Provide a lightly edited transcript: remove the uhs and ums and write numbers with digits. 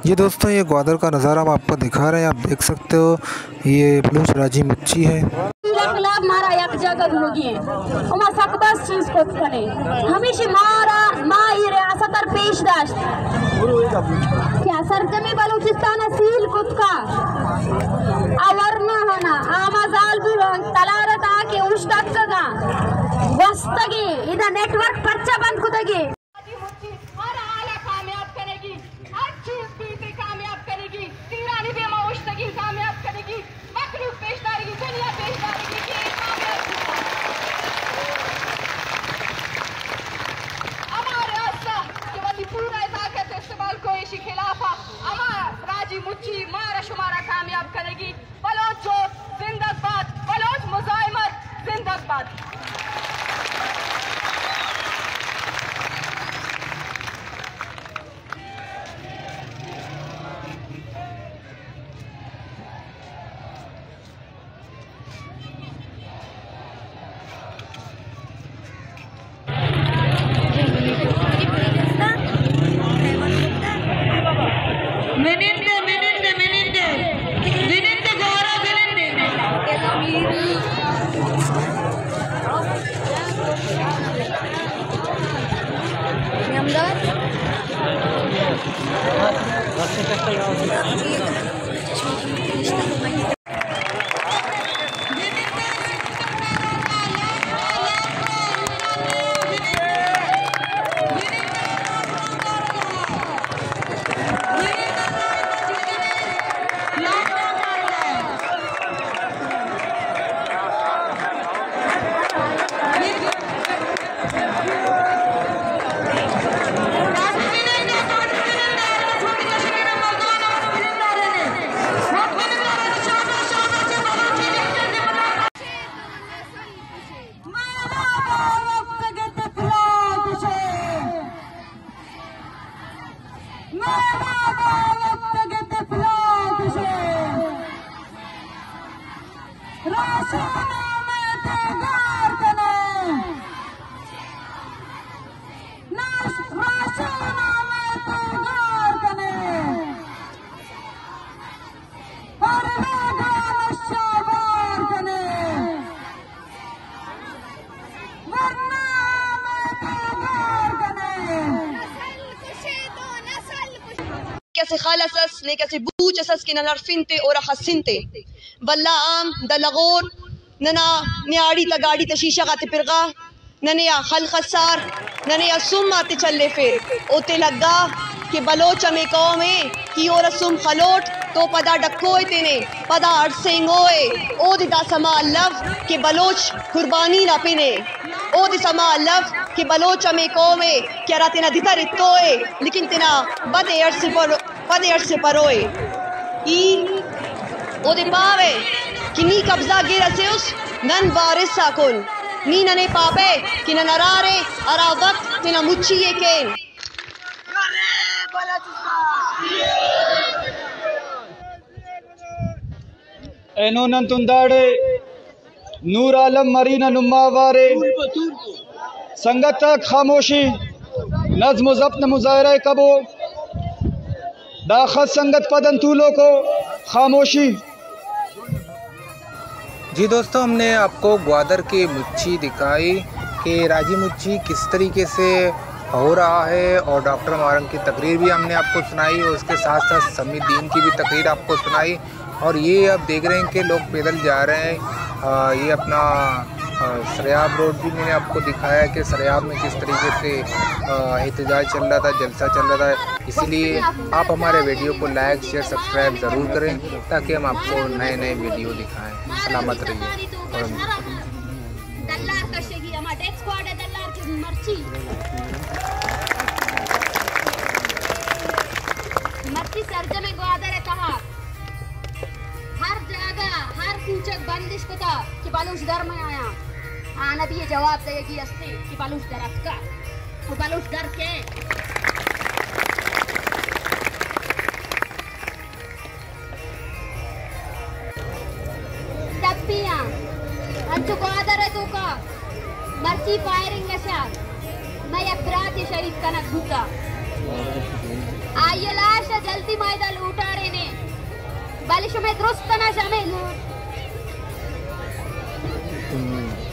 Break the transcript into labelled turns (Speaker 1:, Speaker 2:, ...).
Speaker 1: जी दोस्तों, ये ग्वादर का नज़ारा हम आपको दिखा रहे हैं। आप देख सकते हो ये बलूच राजी मच्छी है।
Speaker 2: मारा एक जगह होगी उमा सकबस चीज को कने हमेशा मारा माई रियासत और पेश दाश्त क्या सरजमी बलूचिस्तान असील कुत का अवरना होना आमाजाल भी तलारत आके उष्टक का वस्तगी इधर नेटवर्क पर्चा बंद कुतगी हर आला कामयाब करेगी, हर चीज पीते कामयाब करेगी, तीरानी बेमा उष्टगी कामयाब करेगी, मखलूक पेशदारी की दुनिया पेशदारी की हमारे आस्था के वाली पूरा ताकत इस्तेमाल कोई शी खिलाफा हमारा राजी मुच्ची मारा शुमारा कामयाब करेगी। बलोच जोर जिंदाबाद, बलोच मुजाहिमत जिंदाबाद।
Speaker 3: Kasi khalasas ne kasi buchasas kinalarfinte ora khasinte balla am dalagor nana niari ta gaadi ta shisha gate pirga nane ya khal khasar nane ya summa te challe fir ote lagga कि बलोच में कौम है कि और सुम खलोट तो पदा डकोए तेने पदा अरसेंगोए ओ दिदा समा लव कि बलोच कुर्बानी ना पिने ओ दि समा लव कि बलोच में कौम है क्या रा तेना दिता रितोए लेकिन तेना बदे अरसे परोए ई ओ दि पावे कि नी कब्जा गिरा से उस नन बारिसा कुन नी नने पापे कि नरारे अरा वक्त तेना मुच्छी ये केन
Speaker 4: एनोनन तुंदाड़े नूर आलम मरीना नुमावारे संगत खामोशी नज्म ज़ब्त मुजाहरा कबो दाखत संगत पदन तूलों को खामोशी।
Speaker 1: जी दोस्तों, हमने आपको ग्वादर की मुच्छी दिखाई कि राजी मुच्छी किस तरीके से हो रहा है और डॉक्टर मारंग की तकरीर भी हमने आपको सुनाई और उसके साथ साथ समी दीन की भी तकरीर आपको सुनाई। और ये आप देख रहे हैं कि लोग पैदल जा रहे हैं। ये अपना सरियाब रोड भी मैंने आपको दिखाया कि सरियाब में किस तरीके से एहतजाज चल रहा था, जलसा चल रहा था। इसीलिए आप हमारे वीडियो को लाइक शेयर सब्सक्राइब ज़रूर करें ताकि हम आपको नए नए वीडियो दिखाएं। सलामत रहिए।
Speaker 2: हर जगह हर पूछक बंदिश को था कि बलूच दर में आया आना भी ये जवाब देगी अस्ते कि बलूच दर का वो बलूच दर के तपिया अंचु को आदर है तो का मर्ची फायरिंग नशा मैं अफराद शरीफ का न घुसा आयलाश जल्द ती मैदा लूटारे ने बालिश में दुरुस्त ना शामिल